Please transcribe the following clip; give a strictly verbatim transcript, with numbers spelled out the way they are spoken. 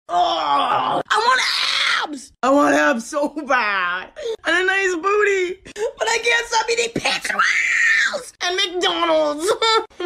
Oh, I want abs. I want abs so bad. And a nice booty. But I can't stop eating pizza rolls and McDonald's.